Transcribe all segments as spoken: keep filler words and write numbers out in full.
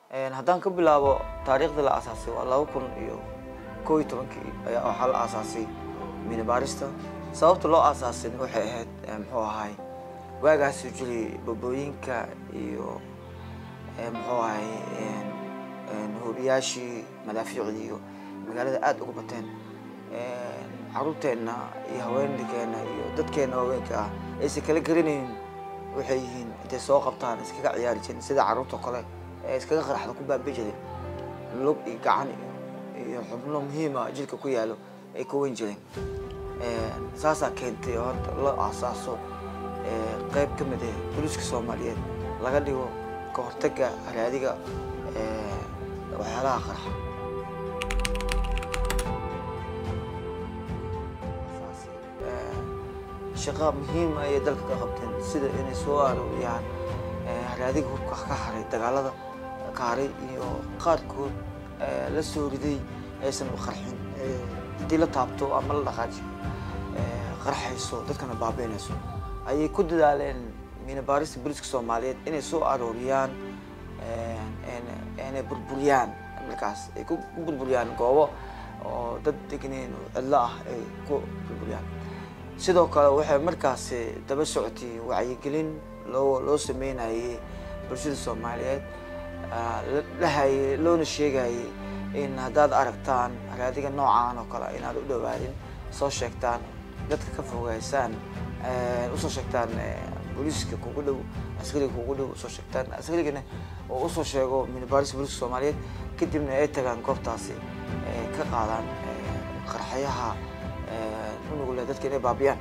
haddaan ka bilaabo taariikhda la aasaasay waa laba kun iyo kow iyo tobankii ayaa waxaa la aasaasay Mina Baarista. sababta loo aasaasay waxay ahayd muxuu ahaay waagaas uu jiray babooyinka iyo muxuu ahaay hoobiyaashii madaafiicdii iyo magaalada aad uga bateen caruurteena iyo haweenkeena iyo dadkeena haweenka ah aysan kala garanaynin waxay yihiin intay soo qabtaan iskaga ciyaari jireen sida caruurta kale ee iskaga qaraxda ku baabi jireen lug iyo gacan iyo xubno muhiim ah jilka ku yaalo ay ku weyn jireen saasaa keentay horta la aasaaso qayb ka mid ah booliska Soomaaliyeed laga dhigo ka hortagga haraadiga waxyaalaha qarxa shaqo muhiim ah ay dalka ka qabteen sida inay soo arooriyaan haraadiga hubka ka haray dagaalada ka haray iyo qaarkood la soo riday aysan u qarxin hadii la taabto ama la dhaqaajiyo qarxayso dadkana baabiinayso ayay ku dadaaleen Mina Baarista booliska Soomaaliyeed inay soo arooriyaan inay burburiyaan markaas ay ku burburiyaan goobo oo dad deganeen cidla ah ay ku burburiyaan sidoo kale waxay markaas daba socotay wacyigelin loo loo sameynayay bulshada Soomaaliyeed la hay loona sheegay in haddaad aragtaan haraadiga noocaan oo kale inaad u dhawaadin soo sheegtaan dadka ka fogaysaan u soo sheegtaan booliska kugu dhow askariga kugu dhow soo sheegtaan askarigana oo u soo sheego Mina Baarista booliska Soomaaliyeed kadibna ay tagaan goobtaasi ka qaadaan qarxayaha unugu leh dadka inay baabiyaan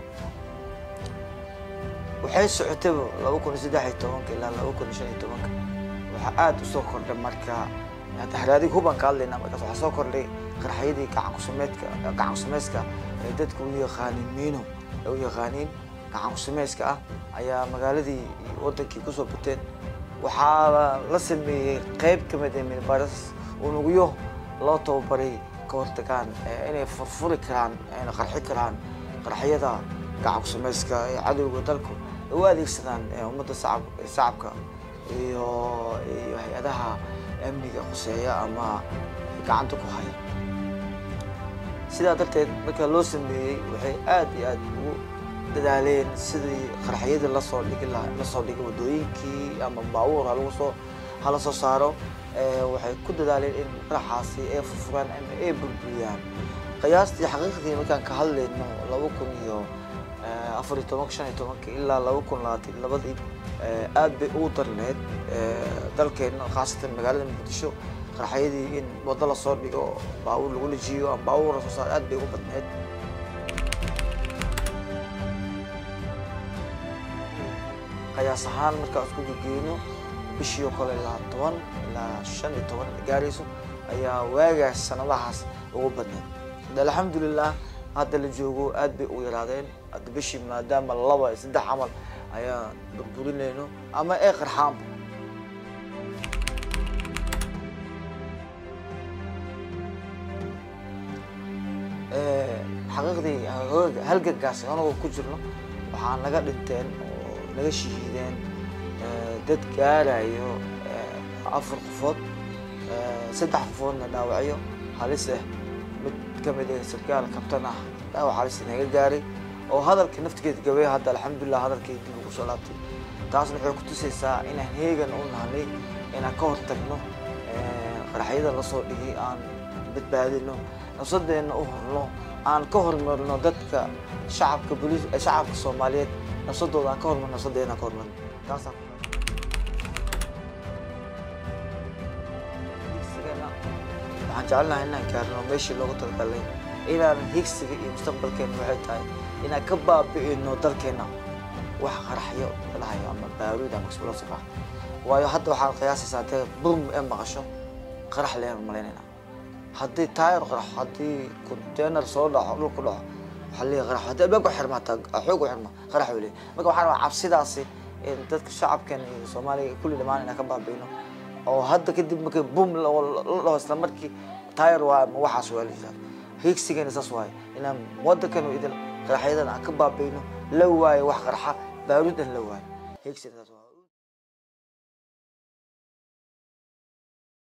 waxay socotay laba kun iyo saddex iyo toban ilaa laba kun iyo shan iyo toban waxa aad u soo kordhay marka haraadiga huban ka hadlayna markaas waxa soo kordhay qarxayadii gacan ku sameedka gacan ku sameeska ee dadku u yaqaaniin miino u yaqaaniin gacan ku sameeska ah ayaa magaaladii wadankii ku soo bateen waxaa la sameeyay qayb ka mid ah Mina Baarista unuguyo loo tababaray ka hortagaan inay furfuri karaan inay qarxi karaan qarxayada gacan ku sameeska ee cadowga dalku u adeegsadaan ummadda shacabka iyo iyo hay'adaha amniga quseeya ama gacanta ku haya sidaa darteed marka loo sameeyay waxay aad iyo aad ugu dadaaleen sidii qarxayada la soo dhigi lahaa la soo dhigi wadooyinkii ama baabuur lagu soo hala soo saaro waxay ku dadaaleen in qarxaasi ay furfuraan ama ay burburiyaan qiyaastii xaqiiqdii markaan ka hadlayno laba kun iyo afar iyo toban shan iyo toban ilaa laba kun labaatan iyo laba aad bay ugu darneed dalkeena khaasatan magaalada Muqdisho qarxayadii in wada la soo dhigo baabuur lagu leejiyo ama baabuur soo saar aad bay ugu badneed qiyaas ahaan marka isku geeyno bishii kale ilaa toban ilaa shan iyo toban gaarayso ayaa waagaas sanadahaas ugu badneed alxamdulillah hadda la joogo aad bay u yaraadeen hadda bishii maadaama laba iyo saddex amal ayaa burburinayno ama ay qarxaan xaqiiqdii halgankaas anagoo ku jirno waxaa naga dhinteen oo naga shahiideen dad gaarayo afar qofood saddex qofoodna dhaawacyo halis ah mid ka mid ah sarkaal kabtan ah dhaawac halis naga gaaray oo hadalka naftigeeda gabay hadda alxamdulillah hadalkii dib ugu soo laabtay taasna waxay ku tusaysaa inaan heegan u nahnay inaan ka hortagno qarxayada la soo dhigay aan badbaadino nafsadeena u horno aan ka hormarno dadka shacabka booliis shacabka Soomaaliyeed nafsadooda aan ka hormarno nafsadeena ka hormarno taas waxaan jeclahay inaan gaarno meeshii loogu talagalay inaan higsiga iyo mustaqbalkeena waxay tahay inaan ka baabi'ino dalkeena wax qarxayo lahayo ama baaruud ama explosive ah waayo hadda waxaan qiyaasaysaa intee bum ee maqasho qarax leen malaynayna haddii taayir qarax haddii container soo dhaco dhulku dhaco waxaa leeyahay qarax haddii albaabku xirmaata xoog u xirma qarax weli marka waxaan rabaa cabsidaasi in dadka shacabkeena iyo Soomaaliga kulli dhamaan inaan ka baabi'ino oo hadda kadib markay bum la dhaho isla markii taayir waa waxaas waa liisaa higsigana saas waay inaan waddankan idil qaraxyadan aan ka baabi'ino la waayo wax qarxa baaruudan la waayo higsigana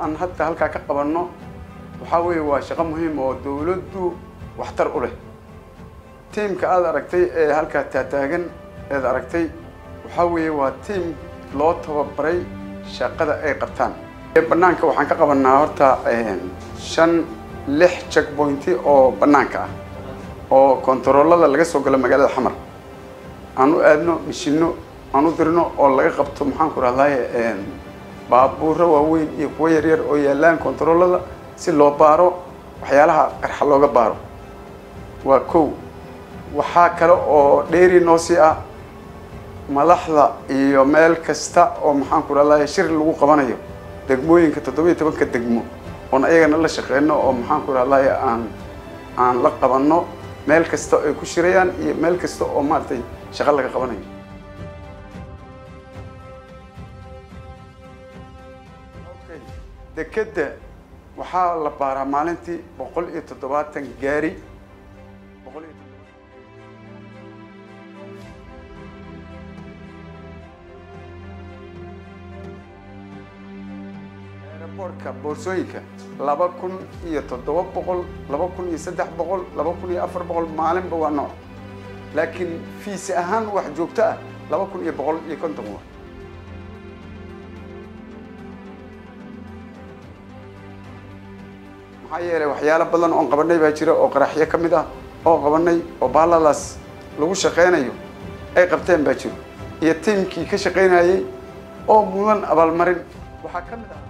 aan hadda halkaa ka qabanno waxaa weeye waa shaqo muhiim oo dawladdu waxtar u leh tiimka aad aragtay ee halkaa taataagan eed aragtay waxaa weeye waa tiim loo tababaray shaqada ay qabtaan bannaanka waxaan ka qabannaa horta shan lix checkpointi oo bannaanka ah oo kontaroolada laga soo galo magaalada xamar aan u aadno mishinno aan u dirno oo laga qabto maxaan ku rahdaye baabuurro waaweyn iyo kuwo yaryar oo yaalaan kontaroolada si loo baaro waxyaalaha qarxa looga baaro waa kow waxaa kale oo dheeri noo sii ah madaxda iyo meel kasta oo maxaan ku rahdaye shir lagu qabanayo degmooyinka toddobiyo tobanka degmo oon ayagana la shaqeyno oo maxaan ku rahdaye aan aan la qabanno meel kasta ay ku shirayaan iyo meel kasta oo maaragtay shaqo laga qabanayo dekedda waxaa la baaraa maalintii boqol iyo toddobaatan gaari boqol iyo aeroboortka boorsooyinka laba kun iyo toddoba boqol laba kun iyo saddex boqol laba kun iyo afar boqol maalinba waa nooc laakiin fiisi ahaan wax joogto ah laba kun iyo boqol iyo konton waa maxaa yeelay waxyaalo badan oon qabanay baa jira oo qaraxyo ka mid ah oo qabanay oo bahaladaas lagu shaqeynayo ay qabteen baa jiro iyo tiimkii ka shaqeynayay oo mudan abaalmarin waxaa ka mid ah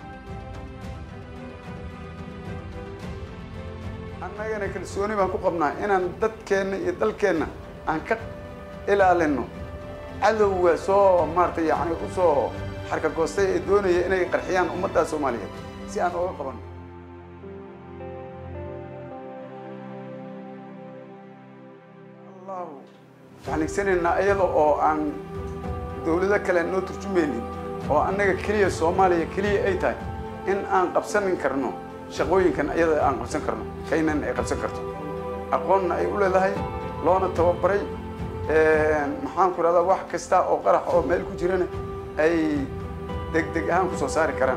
annagana kalsooni baan ku qabnaa inaan dadkeenna iyo dalkeenna aan ka ilaalino cadowga soo maaragtay yacni usoo xarka goostay ee doonaya inay qarxiyaan ummadda Soomaaliyeed si aan uga qabanno allahu waxaan igsanaynaa iyada oo aan dawlado kale noo turjumaynin oo annaga keliya Soomaaliya keliya ay tahay in aan qabsanin karno shaqooyinkan iyada aan qabsan karno kaynan ay qabsan karto aqoonna ay u leedahay loona tababaray maxaan ku rahdaa wax kasta oo qarax oo meel ku jirana ay degdeg ahaan ku soo saari karaan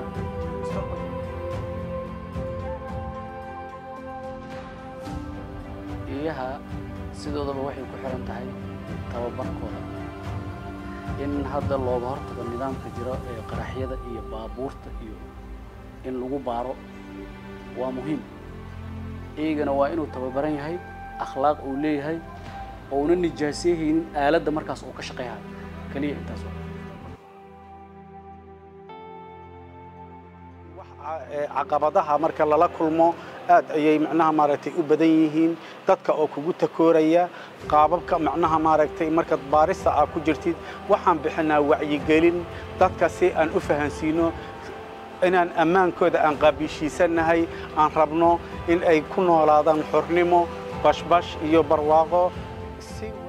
iyaha sidoodaba waxay ku xiran tahay tababarkooda in hadda looga hortago nidaamka jira ee qaraxyada iyo baabuurta iyo in lagu baaro waa muhiim iyagana waa inuu tababaran yahay akhlaaq uu leeyahay oo una nijaasayeen aaladda markaas uu ka shaqeeyaa kaliya intaas wax caqabadaha marka lala kulmo aad ayay macnaha maaragtay u badan yihiin dadka oo kugu takooraya qaababka macnaha maaragtay marka baarista aad ku jirtid waxaan bixinaa wacyigelin dadka si aan u fahansiino inaan ammaankooda aan qaabishiisanahay aan rabno in ay ku noolaadaan xornimo bashbash iyo barwaaqo si